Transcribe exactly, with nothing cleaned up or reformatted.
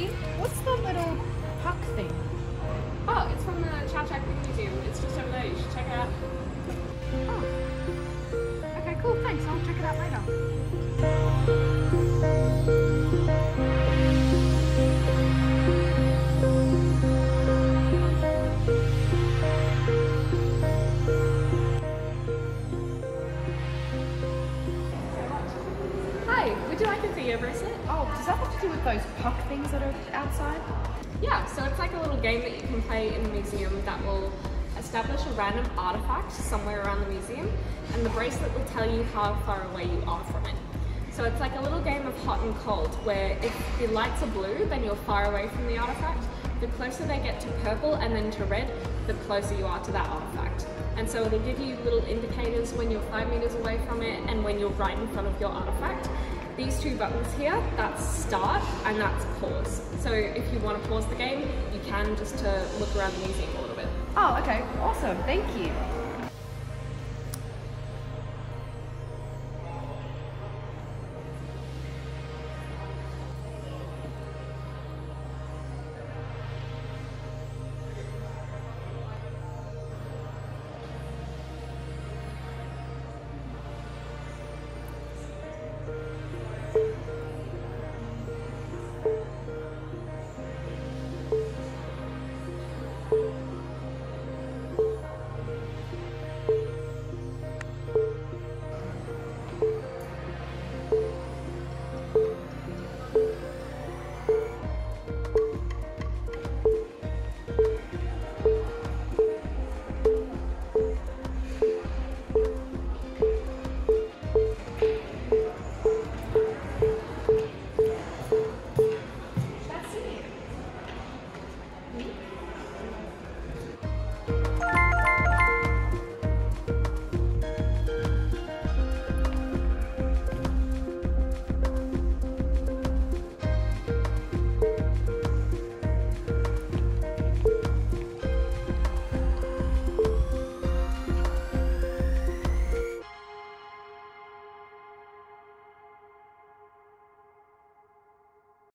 thing? What's the little puck thing? Oh, it's from the Chau Chak Wing Museum. It's just over there. You should check it out. Oh. Okay, cool. Thanks. I'll check it out later. Hi, would you like a Theo bracelet? Oh, does that have to do with those puck things that are outside? Yeah, so it's like a little game that you can play in the museum that will establish a random artifact somewhere around the museum, and the bracelet will tell you how far away you are from it. So it's like a little game of hot and cold, where if the lights are blue, then you're far away from the artifact. The closer they get to purple and then to red, the closer you are to that artifact. And so it'll give you little indicators when you're five meters away from it and when you're right in front of your artifact. These two buttons here, that's start and that's pause. So if you want to pause the game, you can, just to look around the museum a little bit. Oh, okay. Awesome. Thank you.